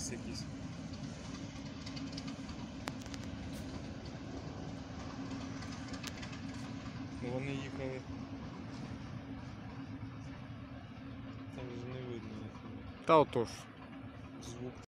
Ліс якийсь. Ну вони їхали. Там же не видно. Та отож. Звук